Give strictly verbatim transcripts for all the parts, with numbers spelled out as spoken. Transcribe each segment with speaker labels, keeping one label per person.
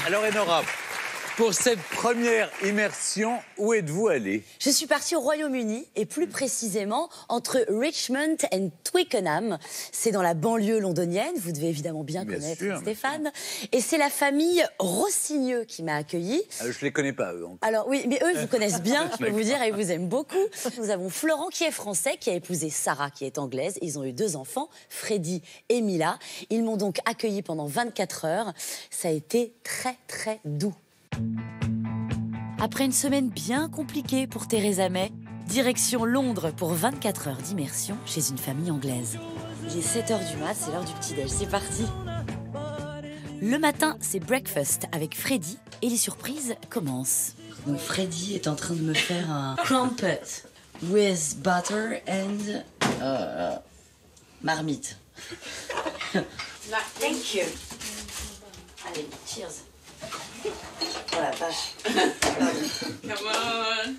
Speaker 1: Alors Enora, pour cette première immersion, où êtes-vous allée?
Speaker 2: Je suis partie au Royaume-Uni et plus précisément entre Richmond et Twickenham. C'est dans la banlieue londonienne, vous devez évidemment bien, bien connaître sûr, Stéphane. Et c'est la famille Rossigneux qui m'a accueillie.
Speaker 1: Alors, je ne les connais pas, eux. Encore.
Speaker 2: Alors oui, mais eux, ils vous connaissent bien, je peux vous dire, et ils vous aiment beaucoup. Nous avons Florent qui est français, qui a épousé Sarah qui est anglaise. Ils ont eu deux enfants, Freddy et Mila. Ils m'ont donc accueillie pendant vingt-quatre heures. Ça a été très, très doux. Après une semaine bien compliquée pour Theresa May, direction Londres pour vingt-quatre heures d'immersion chez une famille anglaise. Il est sept heures du mat, c'est l'heure du petit-déj, c'est parti. Le matin, c'est breakfast avec Freddy et les surprises commencent. Donc Freddy est en train de me faire un crumpet with butter and uh, marmite. Thank you. Allez, cheers. Oh la vache.
Speaker 3: Come on.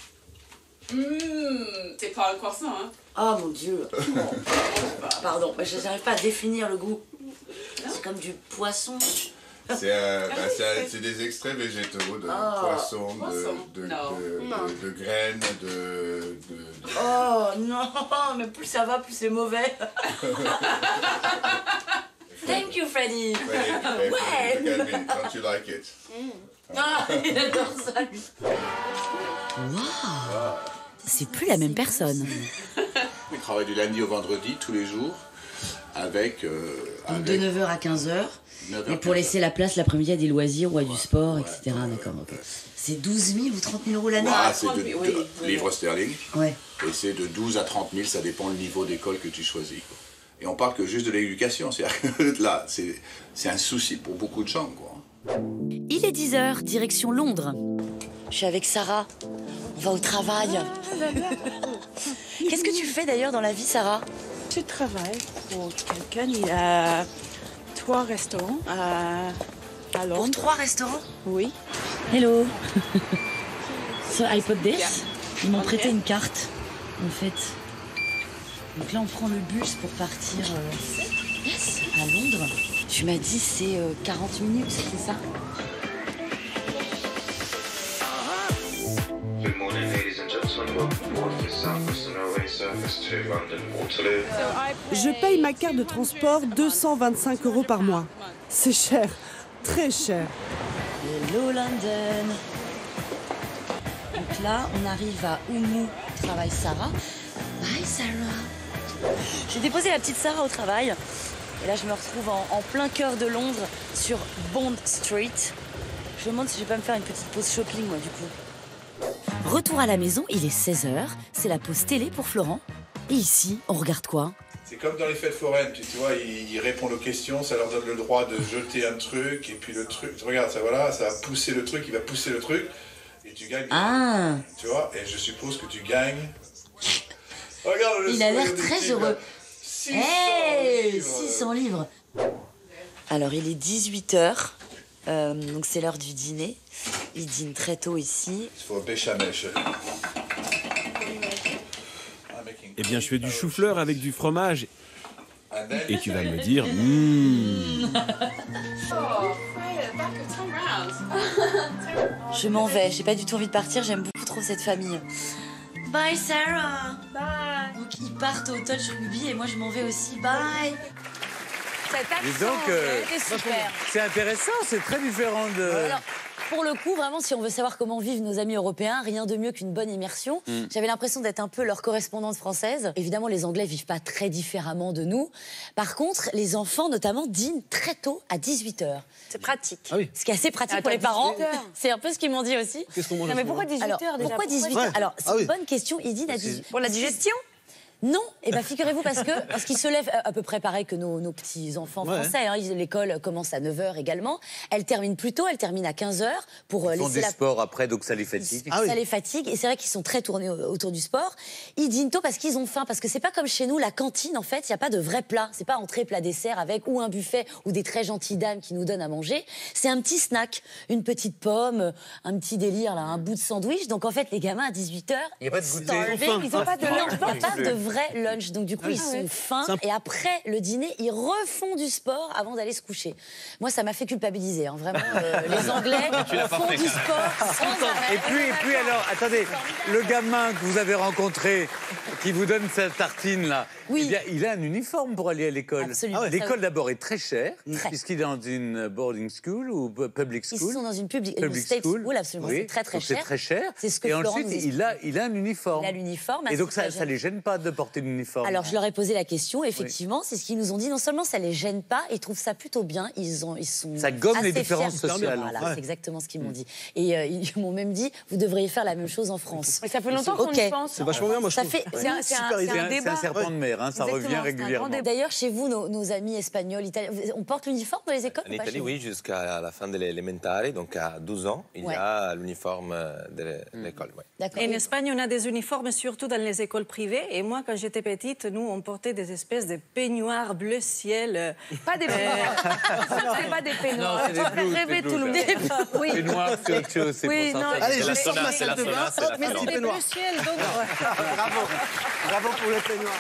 Speaker 3: Mmh, c'est pas un croissant, hein?
Speaker 2: Oh mon Dieu. Pardon, mais je n'arrive pas à définir le goût. C'est comme du poisson.
Speaker 4: C'est euh, bah, des extraits végétaux de oh, poisson, de, de,
Speaker 3: no.
Speaker 4: de, de, de graines, de, de, de...
Speaker 2: Oh non, mais plus ça va, plus c'est mauvais. Thank you, Freddy.
Speaker 4: Freddy, hey,
Speaker 2: ouais.
Speaker 4: Freddy, look at me. Don't you like it?
Speaker 2: Mm. Ah, il adore ça, lui. Waouh. C'est plus la même personne.
Speaker 4: Il travaille du lundi au vendredi, tous les jours, avec... Euh, avec...
Speaker 2: De neuf heures à quinze heures. Et pour laisser la place l'après-midi à des loisirs ou à du sport, ouais, et cetera. Ouais, d'accord, okay. C'est douze mille ou trente mille euros l'année?
Speaker 4: Ah, c'est de, de, oui, de livres sterling.
Speaker 2: Ouais.
Speaker 4: Et c'est de douze à trente mille, ça dépend du niveau d'école que tu choisis. Et on parle que juste de l'éducation. Là, c'est un souci pour beaucoup de gens, quoi.
Speaker 2: Il est dix heures, direction Londres. Je suis avec Sarah. On va au travail. Qu'est-ce que tu fais d'ailleurs dans la vie, Sarah?
Speaker 5: Je travaille pour quelqu'un. Il a trois restaurants à, à Londres.
Speaker 2: Pour trois restaurants?
Speaker 5: Oui.
Speaker 2: Hello. So I put this. Ils m'ont prêté une carte, en fait. Donc là, on prend le bus pour partir euh, yes, à Londres. Tu m'as dit c'est euh, quarante minutes, c'est ça?
Speaker 6: Good morning, ladies and gentlemen. Welcome aboard for South Western Railway service to London Waterloo.
Speaker 5: Je paye ma carte de transport deux cent vingt-cinq euros par mois. C'est cher, très cher.
Speaker 2: Hello London. Donc là, on arrive à Oumu, où travaille Sarah. Bye Sarah. J'ai déposé la petite Sarah au travail. Et là, je me retrouve en, en plein cœur de Londres, sur Bond Street. Je me demande si je vais pas me faire une petite pause shopping, moi, du coup. Retour à la maison, il est seize heures. C'est la pause télé pour Florent. Et ici, on regarde quoi?
Speaker 4: C'est comme dans les fêtes foraines, tu, tu vois, ils, ils répondent aux questions, ça leur donne le droit de jeter un truc, et puis le truc, regarde, ça voilà, ça va pousser le truc, il va pousser le truc, et tu gagnes.
Speaker 2: Ah.
Speaker 4: Tu vois, et je suppose que tu gagnes. Regarde le
Speaker 2: Il a l'air très
Speaker 4: type,
Speaker 2: heureux.
Speaker 4: six cents
Speaker 2: hey,
Speaker 4: livres.
Speaker 2: six cents livres. Alors, il est dix-huit heures, euh, donc c'est l'heure du dîner. Il dîne très tôt ici.
Speaker 4: Il faut béchamel.
Speaker 7: Eh bien, je fais du chou-fleur avec du fromage. Et tu vas me dire... Mmh.
Speaker 2: Je m'en vais, j'ai pas du tout envie de partir, j'aime beaucoup trop cette famille. Bye Sarah. Bye. Donc ils partent au Touch Ruby et moi je m'en vais aussi. Bye. Cet accent,
Speaker 1: donc, euh,
Speaker 2: super.
Speaker 1: C'est intéressant, c'est très différent de...
Speaker 2: Alors, pour le coup, vraiment, si on veut savoir comment vivent nos amis européens, rien de mieux qu'une bonne immersion. Mm. J'avais l'impression d'être un peu leur correspondante française. Évidemment, les Anglais vivent pas très différemment de nous. Par contre, les enfants, notamment, dînent très tôt, à dix-huit heures. C'est pratique. Ah oui. Ce qui est assez pratique pour les parents. C'est un peu ce qu'ils m'ont dit aussi.
Speaker 7: Qu'est-ce qu'on mange?
Speaker 5: Non, mais pourquoi dix-huit heures déjà?
Speaker 2: Pourquoi dix-huit heures? Alors, c'est ah, oui. une bonne question. Ils dînent à dix-huit heures.
Speaker 5: Pour la digestion?
Speaker 2: Non, et eh ben figurez-vous parce que parce qu'ils se lèvent à peu près pareil que nos, nos petits enfants ouais. français. Hein, l'école commence à neuf heures également. Elle termine plus tôt, elle termine à quinze heures pour
Speaker 1: Ils font
Speaker 2: laisser
Speaker 1: du
Speaker 2: la...
Speaker 1: sport après, donc ça les fatigue.
Speaker 2: Ah, ça oui. les fatigue et c'est vrai qu'ils sont très tournés autour du sport. Ils dînent tôt parce qu'ils ont faim, parce que c'est pas comme chez nous la cantine en fait, il y a pas de vrai plat. C'est pas entrée, plat, dessert avec ou un buffet ou des très gentilles dames qui nous donnent à manger. C'est un petit snack, une petite pomme, un petit délire là, un bout de sandwich. Donc en fait les gamins à dix-huit heures,
Speaker 1: il y a pas de goûter.
Speaker 2: Ils ont pas de, non, pas de vrai vrai lunch. Donc du coup, ils sont fins. Et après le dîner, ils refont du sport avant d'aller se coucher. Moi, ça m'a fait culpabiliser. Hein. Vraiment, euh, les Anglais font du sport sans arrêt.
Speaker 1: Et puis, et puis alors, attendez, le gamin que vous avez rencontré, qui vous donne sa tartine là,
Speaker 2: Oui.
Speaker 1: eh bien, il a un uniforme pour aller à l'école.
Speaker 2: Absolument. Ah ouais.
Speaker 1: L'école d'abord est très chère,
Speaker 2: Très.
Speaker 1: puisqu'il est dans une boarding school ou public
Speaker 2: Ils
Speaker 1: school.
Speaker 2: sont dans une public, une
Speaker 1: Public
Speaker 2: state
Speaker 1: school.
Speaker 2: school, absolument.
Speaker 1: Oui.
Speaker 2: C'est très très
Speaker 1: Donc,
Speaker 2: cher.
Speaker 1: C'est très cher.
Speaker 2: C'est ce que
Speaker 1: Et
Speaker 2: Florent
Speaker 1: ensuite,
Speaker 2: nous explique.
Speaker 1: il a, il a un uniforme.
Speaker 2: Il a l'uniforme.
Speaker 1: Et donc ça,
Speaker 2: ça
Speaker 1: ça les gêne pas de porter l'uniforme.
Speaker 2: Alors, je leur ai posé la question, effectivement, c'est ce qu'ils nous ont dit. Non seulement ça les gêne pas, ils trouvent ça plutôt bien. Ils, ont, ils sont
Speaker 1: Ça gomme les
Speaker 2: assez
Speaker 1: différences
Speaker 2: fiers.
Speaker 1: sociales.
Speaker 2: Voilà,
Speaker 1: Ouais.
Speaker 2: c'est exactement ce qu'ils m'ont dit. Et euh, ils m'ont même dit, vous devriez faire la même chose en France.
Speaker 5: Mais ça fait longtemps qu'on
Speaker 2: Ok.
Speaker 5: y pense.
Speaker 8: C'est vachement bien, moi, je
Speaker 2: Ça
Speaker 8: trouve.
Speaker 2: fait,
Speaker 5: C'est un, c'est un-
Speaker 8: Super
Speaker 5: c'est
Speaker 8: idée.
Speaker 1: C'est
Speaker 5: un
Speaker 1: un, c'est
Speaker 5: débat.
Speaker 1: un serpent de mer, hein, ça
Speaker 5: Exactement,
Speaker 1: revient
Speaker 5: c'est un grand
Speaker 1: régulièrement.
Speaker 5: débat.
Speaker 2: D'ailleurs, chez vous, nos, nos amis espagnols, italiens, on porte l'uniforme dans les écoles
Speaker 9: En
Speaker 2: ou pas
Speaker 9: Italie,
Speaker 2: chez vous
Speaker 9: oui, jusqu'à la fin de l'élémentaire, donc à douze ans, il
Speaker 2: Ouais.
Speaker 9: y a l'uniforme de l'école. ouais.
Speaker 2: D'accord.
Speaker 10: En Espagne, on a des uniformes surtout dans les écoles privées. Et moi, quand j'étais petite, nous, on portait des espèces de peignoirs bleu ciel. euh,
Speaker 5: Pas des peignoirs. C'est pas des peignoirs.
Speaker 1: Non, c'est des
Speaker 5: Ça fait
Speaker 1: blouses,
Speaker 5: rêver
Speaker 1: des
Speaker 5: tout le
Speaker 1: blouses.
Speaker 5: monde. Oui.
Speaker 1: C'est noir, c'est autre chose, c'est
Speaker 5: Oui,
Speaker 1: pour ça.
Speaker 5: non,
Speaker 1: ça-
Speaker 8: Allez,
Speaker 9: C'est
Speaker 8: je
Speaker 9: la
Speaker 8: sors
Speaker 9: sauna,
Speaker 8: ma
Speaker 9: c'est
Speaker 8: salle
Speaker 9: la
Speaker 8: de bain.
Speaker 9: sauna, c'est la
Speaker 8: Hop, mes
Speaker 9: sauna.
Speaker 8: petits
Speaker 10: des
Speaker 8: peignoirs.
Speaker 10: bleu ciel, donc...
Speaker 8: Bravo. Bravo pour le peignoir.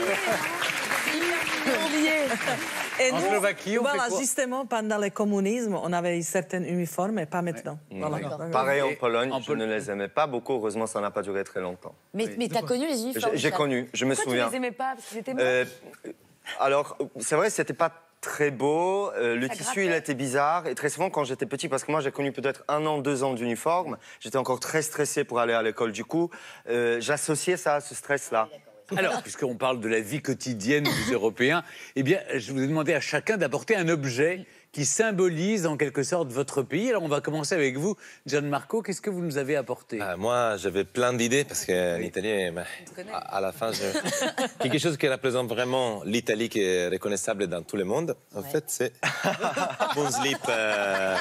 Speaker 11: Et
Speaker 1: En
Speaker 11: nous,
Speaker 1: Slovaquie, on
Speaker 11: voilà,
Speaker 1: fait quoi?
Speaker 11: justement, pendant le communisme, on avait certains uniformes, mais pas maintenant. Voilà.
Speaker 12: Pareil en
Speaker 1: Et
Speaker 12: Pologne,
Speaker 1: en
Speaker 12: je
Speaker 1: Pol-
Speaker 12: ne les aimais pas beaucoup. Heureusement, ça n'a pas duré très longtemps.
Speaker 2: Mais, mais t'as connu les
Speaker 12: J'ai
Speaker 2: uniformes
Speaker 12: j'ai
Speaker 2: Charles
Speaker 12: connu, je me
Speaker 5: Pourquoi tu
Speaker 12: souviens.
Speaker 5: les aimais pas? Parce qu'ils étaient moches.
Speaker 12: Euh, alors, c'est vrai, c'était pas très beau. Euh, le
Speaker 5: Ça
Speaker 12: tissu, il
Speaker 5: grattait.
Speaker 12: était bizarre. Et très souvent, quand j'étais petit, parce que moi, j'ai connu peut-être un an, deux ans d'uniforme, j'étais encore très stressé pour aller à l'école. Du coup, euh, j'associais ça à ce stress-là.
Speaker 1: Alors, puisqu'on parle de la vie quotidienne des Européens, eh bien, je vous ai demandé à chacun d'apporter un objet qui symbolise en quelque sorte votre pays. Alors, on va commencer avec vous, Gianmarco. Qu'est-ce que vous nous avez apporté?
Speaker 9: Ah, moi, j'avais plein d'idées parce qu'en Italie, ben, à, à la fin, je... quelque chose qui représente vraiment l'Italie qui est reconnaissable dans tout le monde. En fait, c'est mon slip. euh,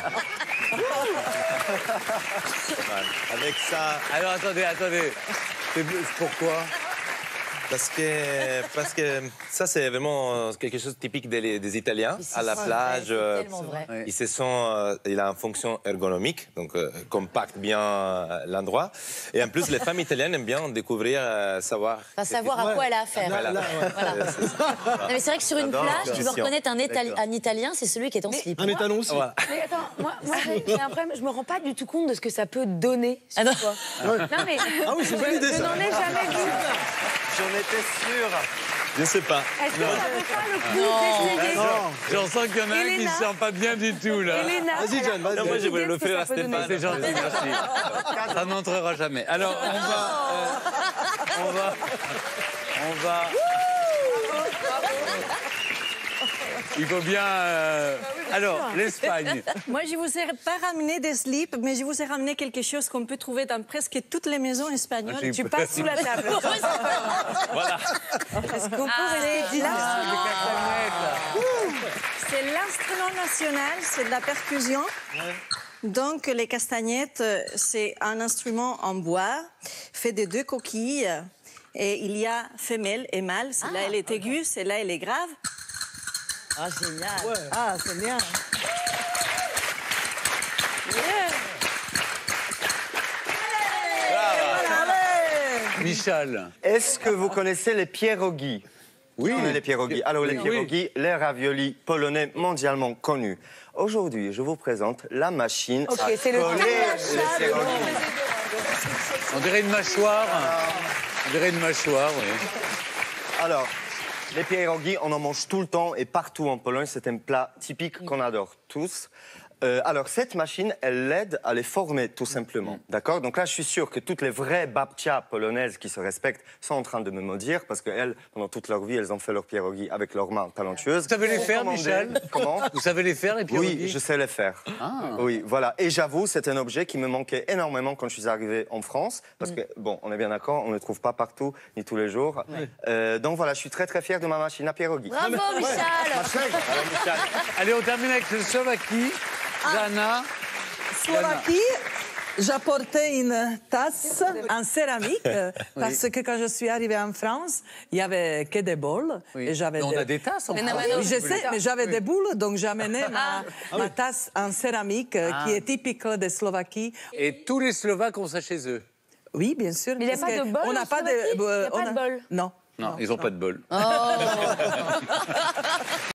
Speaker 9: voilà. Avec ça,
Speaker 1: Alors, attendez, attendez. C'est- Pourquoi?
Speaker 9: parce que, parce que ça, c'est vraiment quelque chose de typique des, des Italiens.
Speaker 2: Mais c'est
Speaker 9: À la
Speaker 2: vrai,
Speaker 9: plage,
Speaker 2: c'est
Speaker 9: euh,
Speaker 2: tellement vrai.
Speaker 1: Ouais.
Speaker 9: ils se sont, euh, il a une fonction ergonomique, donc euh, compacte bien euh, l'endroit. Et en plus, les femmes italiennes aiment bien découvrir, euh, savoir.
Speaker 2: Enfin, savoir à quoi elle a affaire.
Speaker 9: Voilà.
Speaker 2: Voilà. Non, mais c'est vrai que sur une
Speaker 9: J'adore
Speaker 2: plage,
Speaker 9: la
Speaker 2: tu veux
Speaker 9: question.
Speaker 2: reconnaître un, Itali- un Italien, c'est celui qui est en slip.
Speaker 8: Un étalon aussi.
Speaker 9: Voilà.
Speaker 5: Mais attends, moi, moi j'ai j'ai un problème, je me rends pas du tout compte de ce que ça peut donner sur
Speaker 2: Ah non.
Speaker 5: toi. Non mais,
Speaker 8: Ah oui, c'est une bonne idée,
Speaker 5: je
Speaker 8: ça.
Speaker 5: n'en ai jamais vu.
Speaker 12: J'en étais sûr.
Speaker 9: Je sais pas.
Speaker 5: Est-ce que ça vaut pas le coup
Speaker 2: Non.
Speaker 5: d'essayer?
Speaker 8: Non.
Speaker 1: J'en sens qu'il y en a un qui ne
Speaker 5: Elena.
Speaker 1: se sent pas bien du tout, là.
Speaker 5: Elena,
Speaker 8: Vas-y,
Speaker 5: elle a
Speaker 8: John, vas-y.
Speaker 5: aucune
Speaker 9: moi, je voulais
Speaker 5: idée de ce
Speaker 9: l'offrir
Speaker 5: que
Speaker 9: à
Speaker 5: ça peut donner.
Speaker 1: Ah, c'est gentil, merci. Ça n'entrera jamais. Alors, on va... euh, on va... On va... Il faut bien... euh, Alors, l'Espagne.
Speaker 10: Moi, je vous ai pas ramené des slips, mais je vous ai ramené quelque chose qu'on peut trouver dans presque toutes les maisons espagnoles.
Speaker 1: J'ai
Speaker 5: Tu
Speaker 1: peur.
Speaker 5: passes sous la table.
Speaker 9: Voilà.
Speaker 5: Est-ce qu'on peut
Speaker 10: Ah,
Speaker 5: rester
Speaker 10: c'est
Speaker 5: dix là?
Speaker 1: Ah, les cacahuètes, là.
Speaker 10: C'est l'instrument national, c'est de la percussion. Donc, les castagnettes, euh, c'est un instrument en bois fait de deux coquilles. Et il y a femelle et mâle. Celle-là, elle est aiguë, celle-là, elle est grave.
Speaker 2: Ah, génial.
Speaker 11: Ah, c'est bien.
Speaker 1: Michel.
Speaker 12: Est-ce que vous connaissez les pierogi?
Speaker 1: Oui.
Speaker 12: Qui connaît les pierogi? Alors, les
Speaker 1: Oui.
Speaker 12: pierogi, les raviolis polonais mondialement connus. Aujourd'hui, je vous présente la machine
Speaker 5: Ok,
Speaker 12: à
Speaker 5: c'est le
Speaker 12: coller
Speaker 5: carnachat
Speaker 12: les
Speaker 5: de
Speaker 12: pierogi.
Speaker 1: On dirait une mâchoire. On dirait une mâchoire, oui.
Speaker 12: Alors, les pierogi, on en mange tout le temps et partout en Pologne. C'est un plat typique qu'on adore tous. Euh, alors, cette machine, elle l'aide à les former, tout simplement. D'accord? Donc là, je suis sûr que toutes les vraies babcia polonaises qui se respectent sont en train de me maudire parce qu'elles, pendant toute leur vie, elles ont fait leurs pierogi avec leurs mains talentueuses.
Speaker 1: Vous savez les faire,
Speaker 12: Commandées-
Speaker 1: Michel?
Speaker 12: Comment?
Speaker 1: Vous savez les faire, les pierogies?
Speaker 12: Oui, je sais les faire.
Speaker 1: Ah.
Speaker 12: Oui, voilà. Et j'avoue, c'est un objet qui me manquait énormément quand je suis arrivé en France. Parce que, bon, on est bien d'accord, on ne le trouve pas partout, ni tous les jours. Euh, donc voilà, je suis très très fier de ma machine à pierogi.
Speaker 2: Bravo, Michel.
Speaker 1: Allez, on termine avec le Slovaquie. Jana.
Speaker 11: Slovaquie, j'apportais une tasse en céramique euh, parce que quand je suis arrivée en France, il y avait que des bols.
Speaker 1: Oui.
Speaker 11: Et j'avais
Speaker 1: Mais on
Speaker 11: des-
Speaker 1: a des tasses en
Speaker 2: Mais non,
Speaker 1: France.
Speaker 2: mais non.
Speaker 11: Oui, je sais, mais j'avais des boules, donc j'amenais ma, ma tasse en céramique euh,
Speaker 1: Ah.
Speaker 11: qui est typique de Slovaquie.
Speaker 1: Et tous les Slovaques ont ça chez eux.
Speaker 11: Oui, bien sûr.
Speaker 5: Mais il n'y a
Speaker 11: parce
Speaker 5: pas de
Speaker 11: que
Speaker 5: bol
Speaker 11: on
Speaker 5: en
Speaker 11: n'a pas de,
Speaker 5: Slovaquie? Il y a
Speaker 11: euh,
Speaker 5: pas
Speaker 11: on
Speaker 5: de
Speaker 11: a-
Speaker 5: bol?
Speaker 11: Non.
Speaker 1: Non, ils n'ont pas de bol.
Speaker 13: Oh.